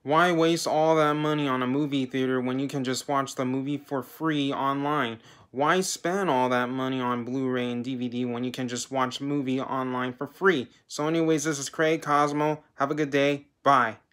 Why waste all that money on a movie theater when you can just watch the movie for free online? Why spend all that money on Blu-ray and DVD when you can just watch movie online for free? So anyways, this is Craig Cosmo. Have a good day. Bye.